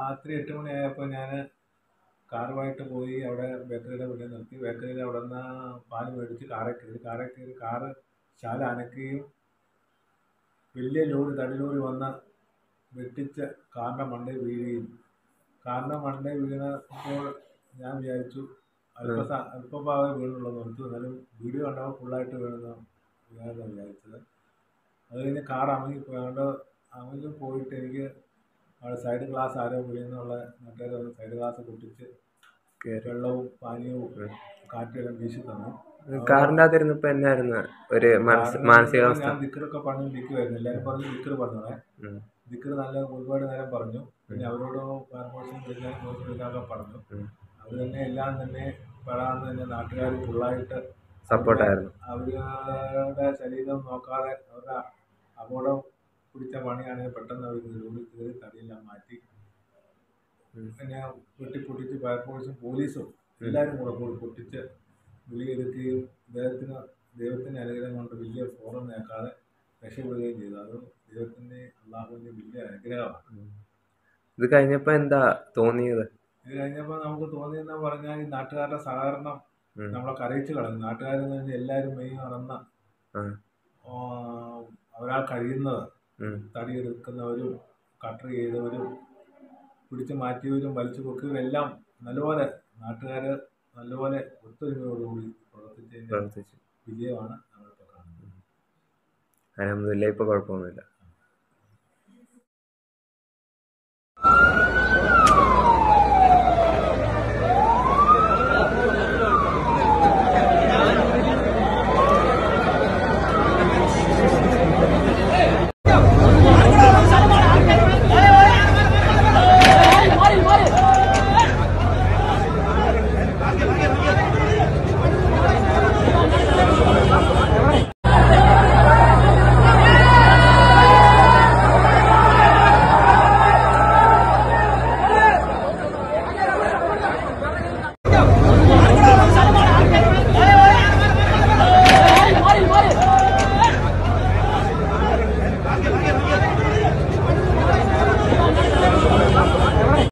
രാത്രി 8 മണിയായപ്പോൾ ഞാൻ കാറുമായിട്ട് പോയി അവിടെ ബേക്കറിയുടെ മുന്നിൽ നിർത്തി. ബേക്കറിയിൽ അവിടെ നിന്ന് പാല് മേടിച്ച് കാറിൽ കയറി കാറ് ശാല അനക്കുകയും വലിയ ലോറി തടി ലോറി വന്ന് വെട്ടിച്ച് കാറിൻ്റെ മണ്ടയിൽ വീഴുകയും വീണപ്പോൾ ഞാൻ വിചാരിച്ചു അല്പഭാഗമേ വീണുള്ളൂ നിർത്തി. എന്നാലും വീഡിയോ കണ്ടപ്പോൾ ഫുള്ളായിട്ട് വീണെന്ന് വിചാരിച്ചത്. അത് കഴിഞ്ഞ് കാർ അമങ്ങി പോയിട്ട് എനിക്ക് അവിടെ സൈഡ് ഗ്ലാസ് ആരോ വീഴുന്നുള്ള നാട്ടുകാർ സൈഡ് ഗ്ലാസ് പൊട്ടിച്ച് വെള്ളവും പാനീയവും കാറ്റെല്ലാം വീശി തന്നു. കാറിൻ്റെ അകത്തിരുന്നപ്പോ എന്നായിരുന്നു ഒരു മാനസികാവസ്ഥ? ഞാൻ ദിക്കറൊക്കെ പറഞ്ഞു നിൽക്കുമായിരുന്നു. എല്ലാവരും പറഞ്ഞു ദിക്കറ് പറഞ്ഞോളെ. ദിക്കറ് നല്ല ഒരുപാട് നേരം പറഞ്ഞു. പിന്നെ അവരോട് മോശം വിളിക്കാനൊക്കെ പറഞ്ഞു. അവർ തന്നെ എല്ലാം തന്നെ പെടാന്ന് തന്നെ നാട്ടുകാർ ഫുള്ളായിട്ട് സപ്പോർട്ടായിരുന്നു. അവരുടെ ശരീരം നോക്കാതെ അവരുടെ അപകടം പിടിച്ച പണിയാണെങ്കിൽ പെട്ടെന്ന് അവർ കയറി തടിയെല്ലാം മാറ്റി പിന്നെ വെട്ടിപ്പൊട്ടിച്ച് ഫയർഫോഴ്സും പോലീസും എല്ലാവരും കൂടെ പോയി പൊട്ടിച്ച് വിളിയെടുക്കുകയും ദൈവത്തിൻ്റെ അനുഗ്രഹം കൊണ്ട് വലിയ ഫോറം നേക്കാതെ രക്ഷപ്പെടുകയും ചെയ്തു. അത് ദൈവത്തിൻ്റെ അള്ളാഹുവിൻ്റെ വലിയ അനുഗ്രഹമാണ്. ഇത് കഴിഞ്ഞപ്പോൾ എന്താ തോന്നിയത്? ഇത് കഴിഞ്ഞപ്പോൾ നമുക്ക് തോന്നിയെന്ന് പറഞ്ഞാൽ ഈ നാട്ടുകാരുടെ സഹകരണം നമ്മളെ കരയിച്ച് കളഞ്ഞു. നാട്ടുകാരിൽ നിന്ന് എല്ലാവരും മെയ് നടന്ന ഒരാൾ കഴിയുന്നത് തടിയെടുക്കുന്നവരും കട്ടർ ചെയ്തവരും പിടിച്ചു മാറ്റിയവരും വലിച്ചു പൊക്കിയവരും എല്ലാം നല്ലപോലെ നാട്ടുകാർ നല്ലപോലെ ഒത്തൊരുമയോടുകൂടി പ്രവർത്തിച്ചതിൻ്റെ വിജയമാണ് നമ്മളിപ്പോൾ കാണുന്നത്. അൽഹംദുലില്ലാഹ് ഇപ്പോൾ കുഴപ്പമൊന്നുമില്ല.